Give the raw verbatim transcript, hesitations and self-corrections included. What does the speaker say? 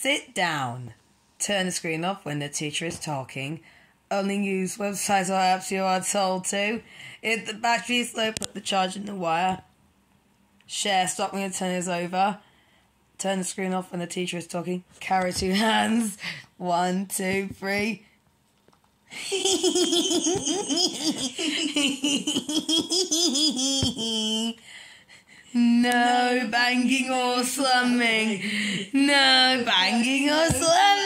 Sit down. Turn the screen off when the teacher is talking. Only use websites or apps you are told to. If the battery is low, put the charge in the wire. Share stock when the turn is over. Turn the screen off when the teacher is talking. Carry two hands. One, two, three. No banging or slamming. No banging or slamming.